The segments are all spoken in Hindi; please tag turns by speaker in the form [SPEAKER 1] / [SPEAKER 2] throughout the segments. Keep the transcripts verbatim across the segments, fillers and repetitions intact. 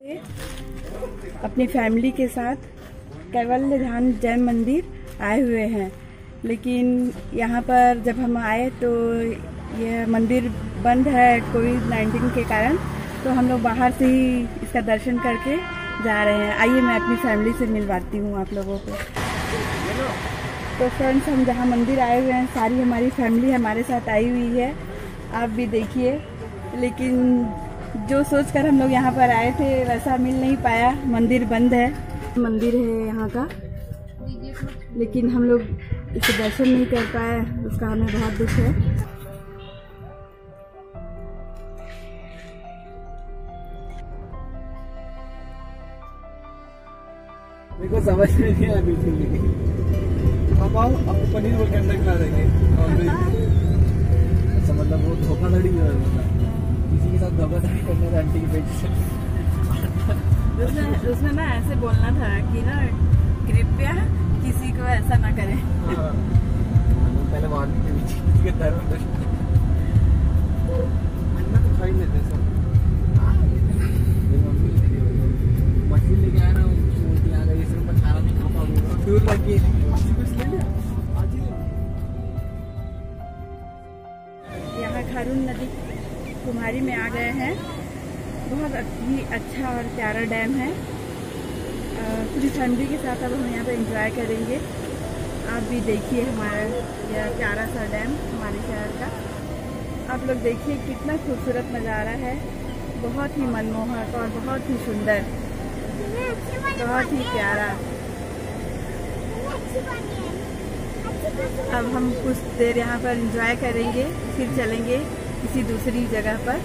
[SPEAKER 1] अपनी फैमिली के साथ कैवल्य ध्यान जैन मंदिर आए हुए हैं, लेकिन यहाँ पर जब हम आए तो यह मंदिर बंद है कोविड नाइन्टीन के कारण, तो हम लोग बाहर से ही इसका दर्शन करके जा रहे हैं। आइए मैं अपनी फैमिली से मिलवाती हूँ आप लोगों को। तो फ्रेंड्स, हम जहाँ मंदिर आए हुए हैं सारी हमारी फैमिली हमारे साथ आई हुई है, आप भी देखिए। लेकिन जो सोचकर हम लोग यहाँ पर आए थे वैसा मिल नहीं पाया, मंदिर बंद है। मंदिर है यहाँ का, लेकिन हम लोग इसे दर्शन नहीं कर पाए, उसका हमें बहुत दुख है।
[SPEAKER 2] मेरे को समझ में नहीं आया बिल्कुल भी। आप आओ, आपको पनीर रोल के अंदर खिला देंगे। अच्छा, मतलब वो धोखाधड़ी जो है, किसी के साथ धोखाधड़ी करना था आंटी की बेटी से।
[SPEAKER 1] उसमें उसमें ना ऐसे बोलना था कि ना कृपया किसी को ऐसा ना करें।
[SPEAKER 2] हाँ, पहले मारने के बीच किसी के धर्म दर्शन अन्ना तो खा ही लेते सब। मछली लेके आया ना, उल्टी आ गई, इसमें मैं खाना नहीं खा पाऊंगा, दूर लगी कुछ ले लिया।
[SPEAKER 1] यहाँ खारून नदी कुम्हारी में आ गए हैं। बहुत ही अच्छा और प्यारा डैम है। पूरी फैमिली के साथ अब हम यहाँ पे एंजॉय करेंगे। आप भी देखिए हमारा यह प्यारा सा डैम हमारे शहर का। आप लोग देखिए कितना खूबसूरत नज़ारा है, बहुत ही मनमोहक और बहुत ही सुंदर, बहुत ही प्यारा। अब हम कुछ देर यहाँ पर एंजॉय करेंगे, फिर चलेंगे किसी दूसरी जगह पर।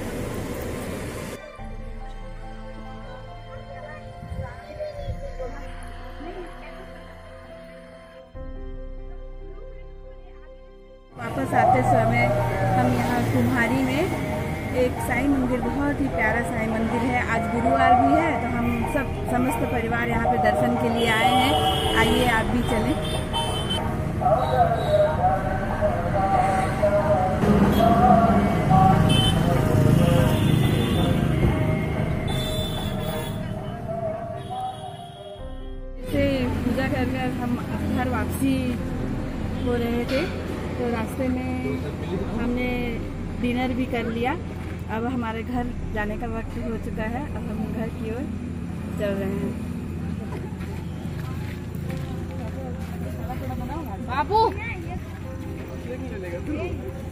[SPEAKER 1] वापस आते समय हम यहाँ कुम्हारी में एक साईं मंदिर, बहुत ही प्यारा साईं मंदिर है। आज गुरुवार भी है, तो हम सब समस्त परिवार यहाँ पे दर्शन के लिए आए हैं। आइए आप भी चलें। से पूजा कर कर हम घर वापसी हो रहे थे, तो रास्ते में हमने डिनर भी कर लिया। अब हमारे घर जाने का वक्त हो चुका है, अब हम घर की ओर चल रहे हैं। बाबू